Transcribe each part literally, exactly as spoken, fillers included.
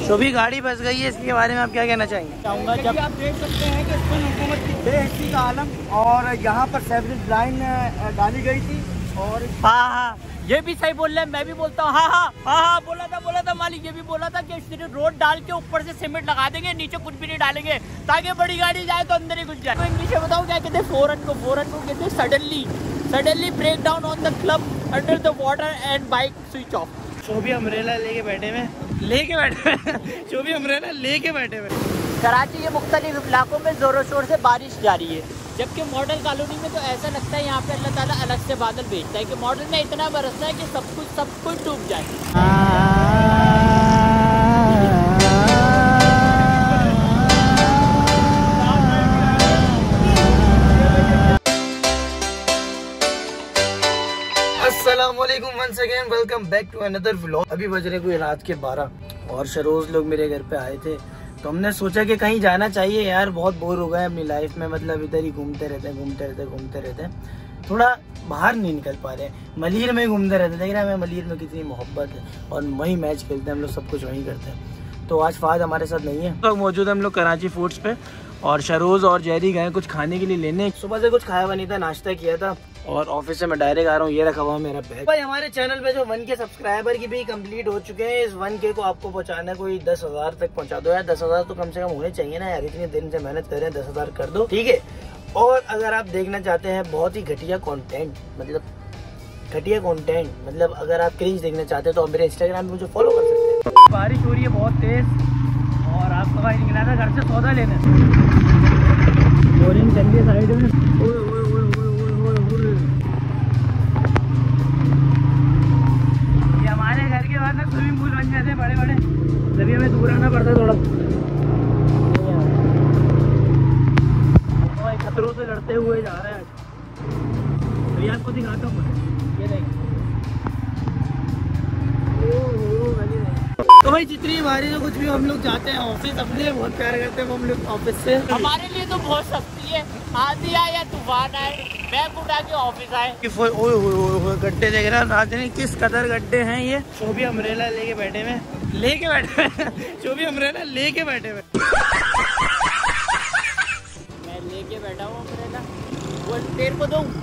शोभी गाड़ी फंस गई है, इसके बारे में आप क्या कहना चाहेंगे? चाहूँगा जब आप देख सकते हैं कि इसमें हुकूमत की बेइज्जती का आलम, और यहाँ पर सेवरेज लाइन डाली गई थी। और हाँ हाँ ये भी सही बोल रहे हैं, मैं भी बोलता हूँ। हाँ हाँ हाँ हाँ बोला था बोला था मालिक, ये भी बोला था कि सिर्फ रोड डाल के ऊपर से सीमेंट लगा देंगे, नीचे कुछ भी नहीं डालेंगे ताकि बड़ी गाड़ी जाए तो अंदर ही घुस जाए। तो इंग्लिश में बताओ क्या कहते हैं फोरन को? फोरन को कहते हैं suddenly suddenly break down on the club under the water and bike switch off. शोभी अम्ब्रेला लेके बैठे हुए लेके बैठे हुए शोभी अम्ब्रेला लेके बैठे हुए। कराची के मुख्तलिफ इलाकों में जोरों शोर से बारिश जारी है, जबकि मॉडल कॉलोनी में तो ऐसा लगता है यहाँ पे अल्लाह ताला अलग से बादल भेजता है कि मॉडल में इतना बरसता है कि सब कुछ सब कुछ डूब जाए। अस्सलामुअलैकुम once again, welcome back to another vlog. अभी बज रहे कोई रात के बारह और शरोज लोग मेरे घर पे आए थे, तो हमने सोचा कि कहीं जाना चाहिए यार, बहुत बोर हो गए अपनी लाइफ में। मतलब इधर ही घूमते रहते हैं घूमते रहते हैं घूमते रहते हैं, थोड़ा बाहर नहीं निकल पा रहे हैं। मलिर में घूमते रहते हैं, देख रहे हैं हमें मलिर में कितनी मोहब्बत है और वहीं मैच खेलते हैं हम लोग, सब कुछ वहीं करते हैं। तो आज फाद हमारे साथ नहीं है, तो मौजूद हम लोग कराची फूड्स पे, और शरोज और जैरी गए कुछ खाने के लिए लेने। सुबह से कुछ खाया हुआ नहीं था, नाश्ता किया था, और ऑफिस से मैं डायरेक्ट आ रहा हूँ। ये रखा हुआ मेरा बैग। भाई हमारे चैनल पे जो वन के सब्सक्राइबर की भी कंप्लीट हो चुके हैं, इस वन के को आपको पहुंचाना कोई दस हजार तक पहुंचा दो यार। दस हजार तो कम से कम होने चाहिए ना यार, इतने दिन से मेहनत कर रहे हैं, दस हजार कर दो, ठीक है। और अगर आप देखना चाहते हैं बहुत ही घटिया कंटेंट, मतलब घटिया कंटेंट, मतलब अगर आप क्रिंज देखना चाहते हैं तो आप मेरे इंस्टाग्राम पे मुझे फॉलो कर सकते हैं। बारिश हो रही है बहुत तेज, और आपका भाई निकला था घर से सौदा लेने, बोरिंग चल रही है साइड में। ये हमारे घर के बाद ना स्विमिंग पूल बन जाते हैं बड़े बड़े, तभी हमें दूर आना पड़ता है थोड़ा। खतरों से लड़ते हुए जा रहे हैं। तो ये आपको दिखाता हूँ, ये देखिए। तो भाई जितनी बारी तो कुछ भी हम लोग जाते हैं ऑफिस, अपने बहुत प्यार करते हैं हम लोग ऑफिस से। हमारे लिए तो बहुत सस्ती है, आंधी आए या तूफान आए, बैग उठा के ऑफिस आए। गड्ढे देख रहे हैं राजनी, किस कदर गड्ढे हैं ये। शोभी अम्ब्रेला लेके बैठे हुए लेके बैठे हुए शोभी अम्ब्रेला लेके बैठे हुए मैं लेके बैठा हूँ अम्ब्रेला, वो तेरे को दूँ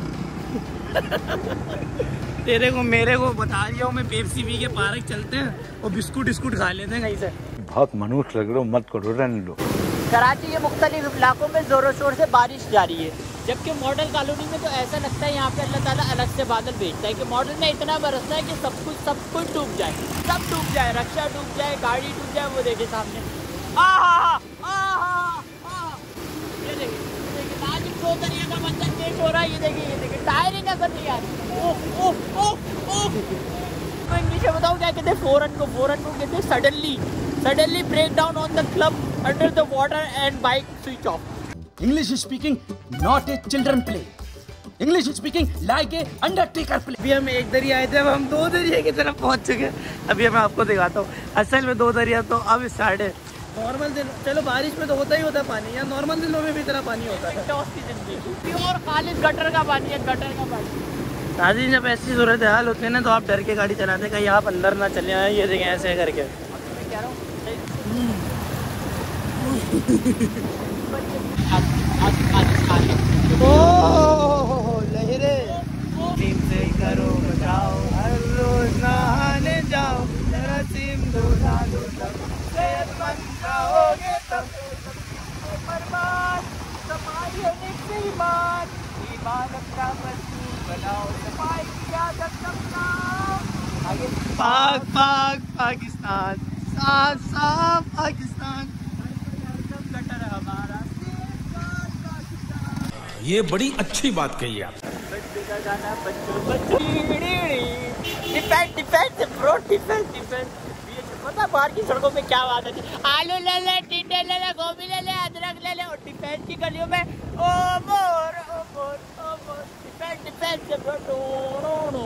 तेरे को मेरे को बता दिया हूँ मैं, पेप्सी पी के पार्क चलते हैं और बिस्कुट बिस्कुट खा लेते हैं कहीं से। बहुत मनुष्य लग रहे हो, मत करो, रहने लो। कराची के मुख्तलिफ इलाकों में जोरों शोर से बारिश जारी है, जबकि मॉडल कॉलोनी में तो ऐसा लगता है यहाँ पे अल्लाह ताला अलग से बादल भेजता है कि मॉडल में इतना बरसता है कि सब कुछ सब कुछ डूब जाए, सब डूब जाए, रक्षा डूब जाए, गाड़ी डूब जाए। वो देखे सामने, आ हा हा, ये देखिए आज दो दरिया का मंजर पेश हो रहा है। ये देखिए ये देखिए टायर ही नजर नहीं आ रही। ओह ओह ओह ओह, तो इंग्लिश में बताओ क्या कहते हैं फोरन को? फोरन को कहते हैं suddenly suddenly break down on the club under the water and bike switch off. English speaking, not a children play. English speaking like a undertaker play. अभी हम एक दरिया आए थे, अब हम दो दरिया की तरफ पहुंच चुके हैं। अभी मैं आपको दिखाता हूँ, असल में दो दरिया तो अब स्टार्ट है। नॉर्मल दिन, चलो बारिश में तो होता ही होता है पानी, या नॉर्मल दिनों में भी इतना पानी होता है। प्योर खालिद गटर का पानी है, गटर का पानी। नाज़रीन जब ऐसी सूरत हाल होती है ना, तो आप डर के गाड़ी चलाते हैं, कहीं आप अंदर ना चले आए। ये देखें ऐसे करके मैं कह रहा हूँ लहरे से करो बचाओ, हर रोज नहाने जाओ, सिंधु नालू तब सेहतमंद रहोगे, तब बर्बाद सफाई है निश्चय ईमान, ईमान अपना मजबूत बनाओ, सफाई की आदत अपनाओ। आगे पाक पाक पाकिस्तान, साफ साफ पाकिस्तान, गटर हमारा। ये बड़ी अच्छी बात कही आप। Defence defence bro, defence defence. पता बाहर की सड़कों में क्या बात है, आलू ले ले, टिंडे ले ले, गोभी ले ले, अदरक ले ले, और डिफेंस की गलियों में ओ मोर ओ मोर ओ मोर, डिफेंस डिफेंस ब्रो। नो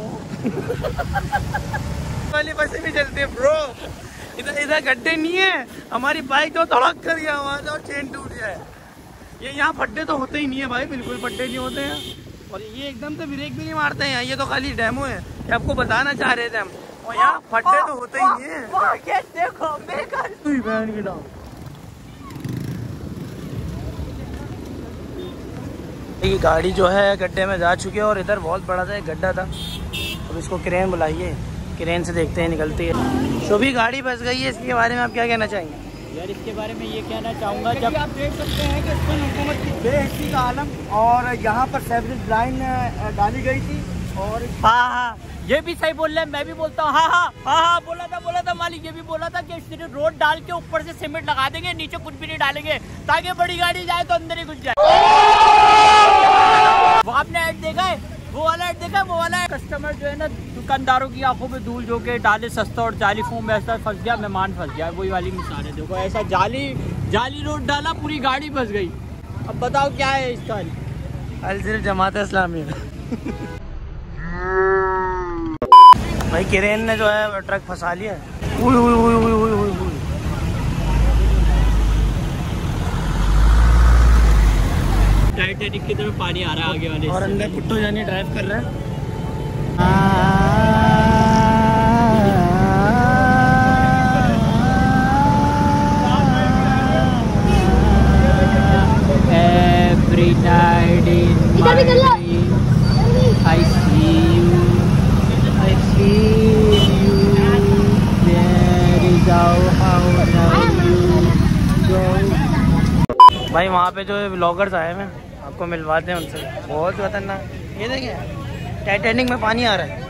वाली बसें भी चलती है ब्रो, इधर इधर गड्ढे नहीं है, हमारी बाइक तो धड़क कर दिया आवाज और चेन टूट जाए। ये यहाँ फड्डे तो होते ही नहीं है भाई, बिल्कुल फड्डे नहीं होते हैं, और ये एकदम से ब्रेक भी नहीं मारते हैं। ये तो खाली डेमो है, ये आपको बताना चाह रहे थे हम, और यहाँ फड्डे तो होते ही नहीं है। देखो मेरे घर हुई बहन की नाम। ये गाड़ी जो है गड्ढे में जा चुकी है और इधर बहुत बड़ा सा एक गड्ढा था। अब इसको क्रेन बुलाइए, क्रेन से देखते हैं निकलती है। तो भी गाड़ी फंस गई है, इसके बारे में आप क्या कहना चाहेंगे? यार इसके बारे में ये कहना चाहूँगा, जब आप देख सकते हैं कि इसमें हुकूमत की बेहिस्सी का आलम, और यहाँ पर सेवरेज लाइन डाली गई थी। और हाँ हाँ ये भी सही बोल रहे हैं, मैं भी बोलता हूँ। हाँ हाँ हाँ हाँ बोला था बोला था मालिक, ये भी बोला था कि सिर्फ रोड डाल के ऊपर से सीमेंट लगा देंगे, नीचे कुछ भी नहीं डालेंगे, ताकि बड़ी गाड़ी जाए तो अंदर ही घुस जाए। वो आपने ऐड देखा है, वो वाला ऐड देखा है, वो वाला कस्टमर जो है ना, दुकानदारों की आंखों में धूल जो के डाले सस्ता और जाली फोम ऐसा फंस गया, मेहमान फंस गया, वही वाली मिसाल है। देखो ऐसा जाली जाली रोड डाला, पूरी गाड़ी फंस गई। अब बताओ क्या है इसका हल? सिर्फ जमात इस्लामी भाई क्रेन ने जो है ट्रक फंसा लिया। उई उई उई उई उई उई उई। टाइटैनिक की तरफ पानी आ रहा है आगे वाले, और अंदर कुट्टू जानी ड्राइव कर रहा है। Every night in my dream, I see you, I feel you. There is how now you go. भाई वहाँ पे जो व्लॉगर्स आए हैं, आपको मिलवाते हैं उनसे। बहुत खतरनाक, ये देखें टाइटैनिक में पानी आ रहा है।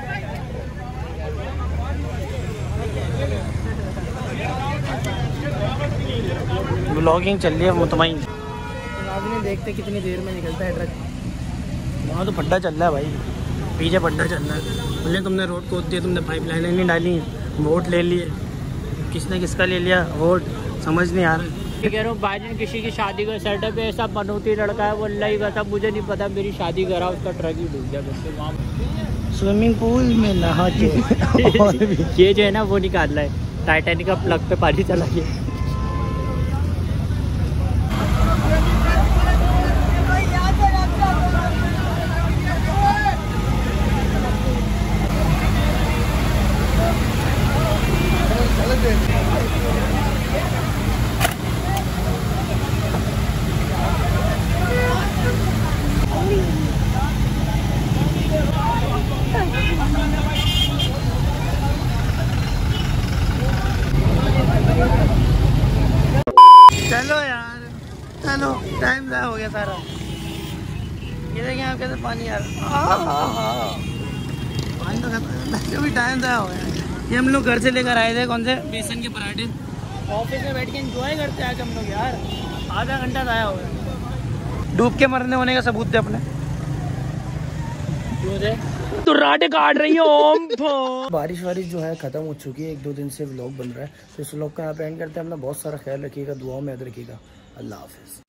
व्लॉगिंग चल रही है मुतमईन। नाज़रीन देखते कितनी देर में निकलता है ट्रक। वहाँ तो पड्डा चल रहा है भाई, पीछे पड्डा चल रहा है। बोले तुमने रोड खोद दिया, तुमने पाइप लाइनें नहीं डाली, वोट ले लिए, किसने किसका ले लिया वोट, समझ नहीं आ रहा। मैं कह रहा हूँ बाइजन किसी की शादी का सेटअप है, ऐसा मनोती लड़का है, वो अल्लाह ही बता, मुझे नहीं पता, मेरी शादी करा उसका ट्रक ही डूब गया बस वहाँ स्विमिंग पूल में नहा के। ये जो है ना वो निकाल रहा है, टाइटैनिक का प्लग पे पानी चला गया। चलो यार, चलो टाइम ज़ाया हो गया सारा। ये देखें आप कैसे पानी आ रहा है, पानी तो खत्म, भी टाइम ज़ाया हो गया। ये हम लोग घर से लेकर आए थे कौन से बेसन के पराठे, ऑफिस में बैठ के एंजॉय करते हैं आज हम लोग यार। आधा घंटा ज़ाया हो गया। डूब के मरने होने का सबूत थे अपने। तो राटे काट रही है। बारिश वारिश जो है खत्म हो चुकी है, एक दो दिन से व्लॉग बन रहा है, तो इस व्लॉग का यहाँ पे एंड करते हैं। अपना बहुत सारा ख्याल रखिएगा, दुआओं में याद रखिएगा। अल्लाह हाफिज़।